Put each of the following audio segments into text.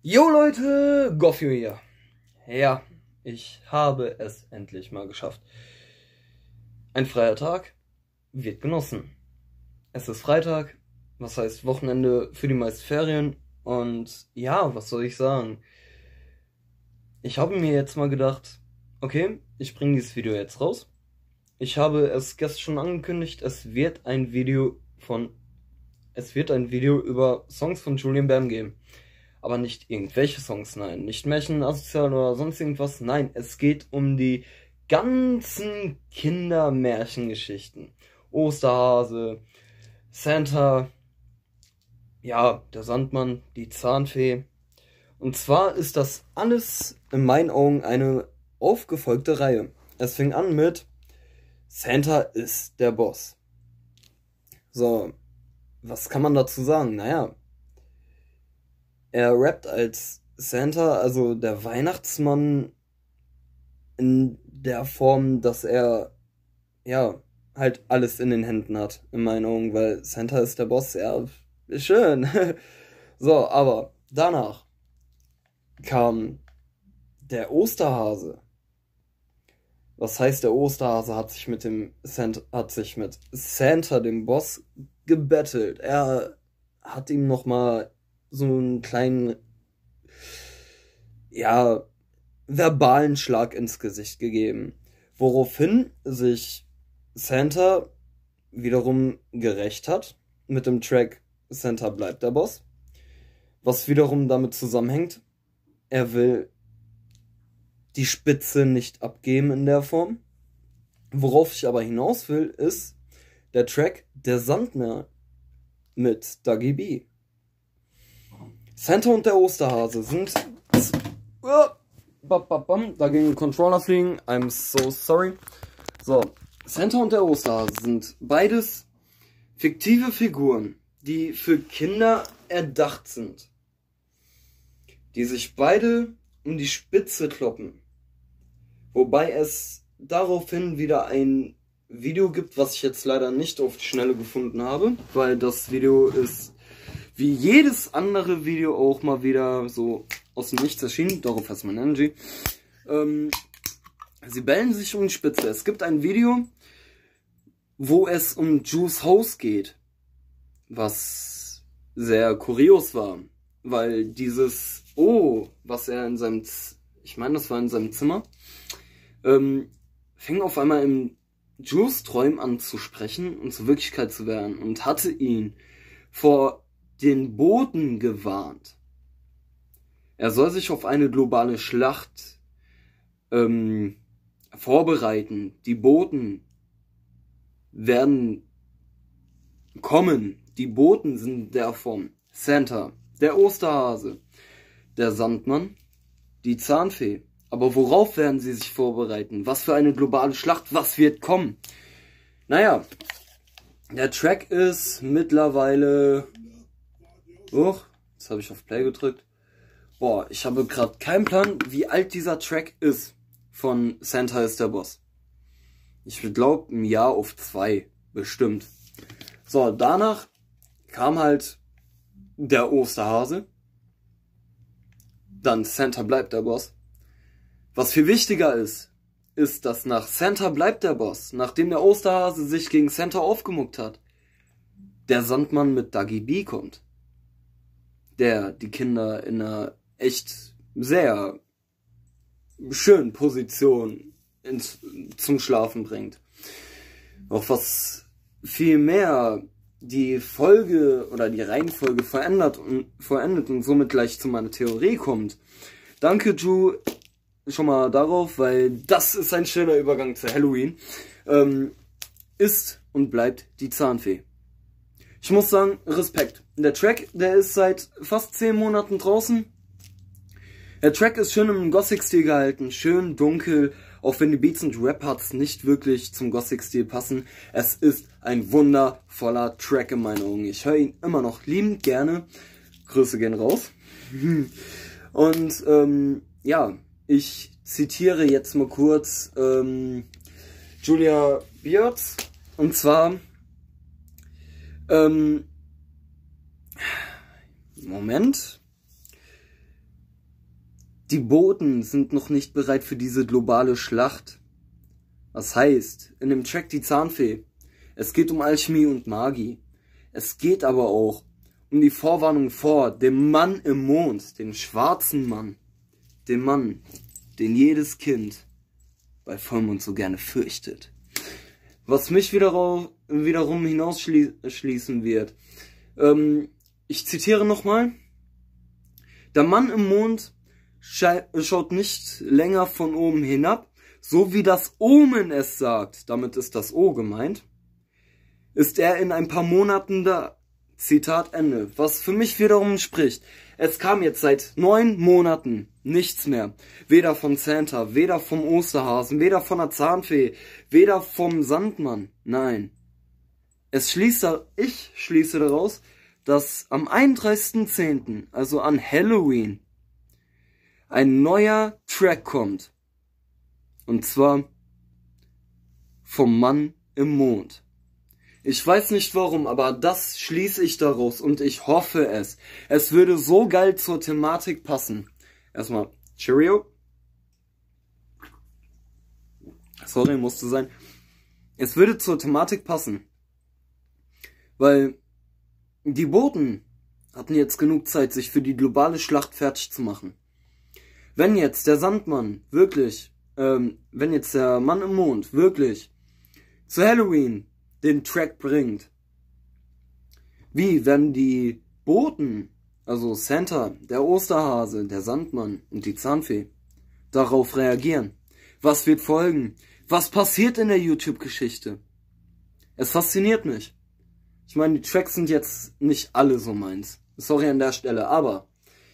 Jo Leute, Goffio hier. Ja, ich habe es endlich mal geschafft. Ein freier Tag wird genossen. Es ist Freitag, was heißt Wochenende für die meisten Ferien. Und ja, was soll ich sagen? Ich habe mir jetzt mal gedacht, okay, ich bringe dieses Video jetzt raus. Ich habe es gestern schon angekündigt, es wird ein Video über Songs von Julian Bam geben. Aber nicht irgendwelche Songs, nein. Nicht Märchen, Asozial oder sonst irgendwas. Nein, es geht um die ganzen Kindermärchengeschichten. Osterhase, Santa, ja, der Sandmann, die Zahnfee. Und zwar ist das alles in meinen Augen eine aufgefolgte Reihe. Es fing an mit Santa ist der Boss. So, was kann man dazu sagen? Naja, er rappt als Santa, also der Weihnachtsmann, in der Form, dass er, ja, halt alles in den Händen hat, in meinen Augen, weil Santa ist der Boss, ja, ist schön. So, aber danach kam der Osterhase. Was heißt, der Osterhase hat sich mit Santa, dem Boss, gebettelt. Er hat ihm nochmal so einen kleinen, ja, verbalen Schlag ins Gesicht gegeben. Woraufhin sich Santa wiederum gerächt hat mit dem Track Santa bleibt der Boss. Was wiederum damit zusammenhängt, er will die Spitze nicht abgeben in der Form. Worauf ich aber hinaus will, ist der Track Der Sandmann mit Dougie B. Santa und der Osterhase sind... Da ging ein Controller fliegen. I'm so sorry. So, Santa und der Osterhase sind beides fiktive Figuren, die für Kinder erdacht sind. Die sich beide um die Spitze kloppen. Wobei es daraufhin wieder ein Video gibt, was ich jetzt leider nicht auf die Schnelle gefunden habe, weil das Video ist wie jedes andere Video auch mal wieder so aus dem Nichts erschienen. Darauf hat man Energy. Sie bellen sich um die Spitze. Es gibt ein Video, wo es um Juice House geht, was sehr kurios war, weil dieses was er in seinem, ich meine, das war in seinem Zimmer, fing auf einmal im Juice-Träumen an zu sprechen und zur Wirklichkeit zu werden und hatte ihn vor den Boten gewarnt. Er soll sich auf eine globale Schlacht vorbereiten. Die Boten werden kommen. Die Boten sind der Form Santa, der Osterhase, der Sandmann, die Zahnfee. Aber worauf werden sie sich vorbereiten? Was für eine globale Schlacht? Was wird kommen? Naja, der Track ist mittlerweile... jetzt habe ich auf Play gedrückt. Boah, ich habe gerade keinen Plan, wie alt dieser Track ist von Santa ist der Boss. Ich glaube, ein Jahr auf 2, bestimmt. So, danach kam halt der Osterhase. Dann Santa bleibt der Boss. Was viel wichtiger ist, dass nach Santa bleibt der Boss, nachdem der Osterhase sich gegen Santa aufgemuckt hat, der Sandmann mit Dougie B kommt. Der die Kinder in einer echt sehr schönen Position zum Schlafen bringt. Auch was viel mehr die Folge oder die Reihenfolge verändert und somit gleich zu meiner Theorie kommt. Danke, Ju, schon mal darauf, weil das ist ein schöner Übergang zu Halloween. Ist und bleibt die Zahnfee. Ich muss sagen, Respekt. Der Track, der ist seit fast 10 Monaten draußen. Der Track ist schön im Gothic-Stil gehalten, schön dunkel, auch wenn die Beats und Rap-Parts nicht wirklich zum Gothic-Stil passen. Es ist ein wundervoller Track in meinen Augen. Ich höre ihn immer noch liebend gerne. Grüße gehen raus. Und ja, ich zitiere jetzt mal kurz Julia Beards. Und zwar Moment. Die Boten sind noch nicht bereit für diese globale Schlacht. Das heißt, in dem Track Die Zahnfee, es geht um Alchemie und Magie. Es geht aber auch um die Vorwarnung vor dem Mann im Mond, dem schwarzen Mann. Dem Mann, den jedes Kind bei Vollmond so gerne fürchtet. Was mich wiederum hinausschließen wird. Ich zitiere nochmal. Der Mann im Mond schaut nicht länger von oben hinab, so wie das Omen es sagt, damit ist das O gemeint, ist er in ein paar Monaten da. Zitat Ende. Was für mich wiederum spricht. Es kam jetzt seit 9 Monaten nichts mehr. Weder von Santa, weder vom Osterhasen, weder von der Zahnfee, weder vom Sandmann. Nein. Ich schließe daraus, dass am 31.10., also an Halloween, ein neuer Track kommt. Und zwar vom Mann im Mond. Ich weiß nicht warum, aber das schließe ich daraus und ich hoffe es. Es würde so geil zur Thematik passen. Erstmal Cheerio. Sorry, musste sein. Es würde zur Thematik passen. Weil die Boten hatten jetzt genug Zeit, sich für die globale Schlacht fertig zu machen. Wenn jetzt der Sandmann wirklich, wenn jetzt der Mann im Mond wirklich zu Halloween den Track bringt, wie werden die Boten, also Santa, der Osterhase, der Sandmann und die Zahnfee, darauf reagieren? Was wird folgen? Was passiert in der YouTube-Geschichte? Es fasziniert mich. Ich meine, die Tracks sind jetzt nicht alle so meins. Sorry an der Stelle, aber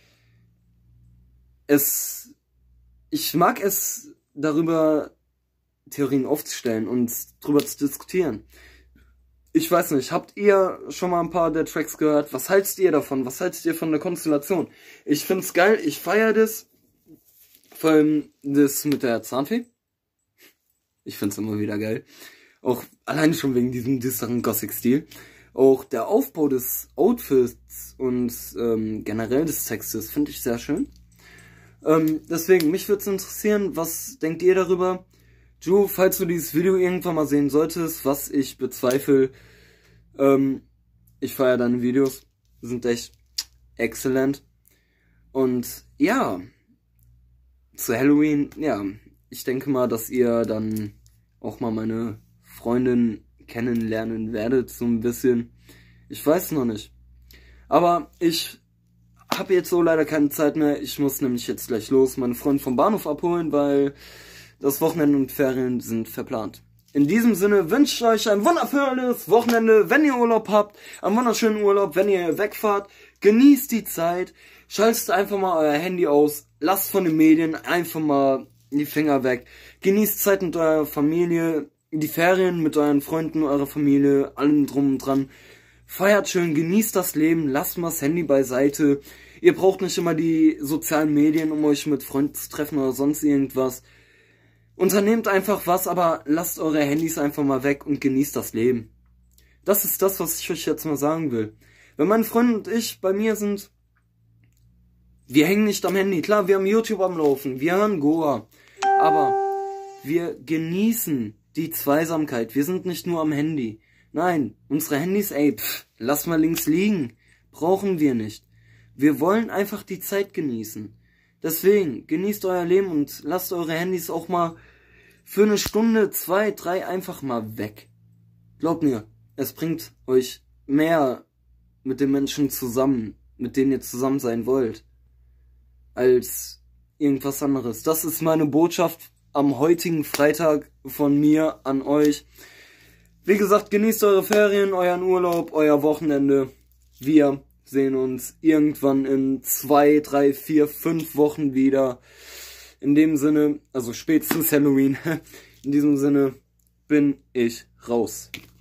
ich mag es, darüber Theorien aufzustellen und drüber zu diskutieren. Ich weiß nicht, habt ihr schon mal ein paar der Tracks gehört? Was haltet ihr davon? Was haltet ihr von der Konstellation? Ich find's geil, ich feiere das. Vor allem das mit der Zahnfee. Ich find's immer wieder geil. Auch allein schon wegen diesem düsteren Gothic-Stil. Auch der Aufbau des Outfits und generell des Textes finde ich sehr schön. Deswegen, mich würde es interessieren, was denkt ihr darüber? Ju, falls du dieses Video irgendwann mal sehen solltest, was ich bezweifle, ich feiere deine Videos, sind echt exzellent. Und ja, zu Halloween, ja, ich denke mal, dass ihr dann auch mal meine Freundin kennenlernen werdet, so ein bisschen. Ich weiß noch nicht. Aber ich habe jetzt so leider keine Zeit mehr. Ich muss nämlich jetzt gleich los, meine Freundin vom Bahnhof abholen, weil das Wochenende und Ferien sind verplant. In diesem Sinne wünsche ich euch ein wundervolles Wochenende, wenn ihr Urlaub habt, einen wunderschönen Urlaub, wenn ihr wegfahrt. Genießt die Zeit, schaltet einfach mal euer Handy aus, lasst von den Medien einfach mal die Finger weg. Genießt Zeit mit eurer Familie, die Ferien mit euren Freunden, eurer Familie, allem drum und dran. Feiert schön, genießt das Leben, lasst mal das Handy beiseite. Ihr braucht nicht immer die sozialen Medien, um euch mit Freunden zu treffen oder sonst irgendwas. Unternehmt einfach was, aber lasst eure Handys einfach mal weg und genießt das Leben. Das ist das, was ich euch jetzt mal sagen will. Wenn meine Freunde und ich bei mir sind, wir hängen nicht am Handy. Klar, wir haben YouTube am Laufen, wir hören Goa, aber wir genießen die Zweisamkeit. Wir sind nicht nur am Handy. Nein, unsere Handys, lass mal links liegen. Brauchen wir nicht. Wir wollen einfach die Zeit genießen. Deswegen, genießt euer Leben und lasst eure Handys auch mal für eine Stunde, 2, 3 einfach mal weg. Glaubt mir, es bringt euch mehr mit den Menschen zusammen, mit denen ihr zusammen sein wollt, als irgendwas anderes. Das ist meine Botschaft am heutigen Freitag von mir an euch. Wie gesagt, genießt eure Ferien, euren Urlaub, euer Wochenende. Wir sehen uns irgendwann in 2, 3, 4, 5 Wochen wieder. In dem Sinne, also spätestens Halloween, in diesem Sinne bin ich raus.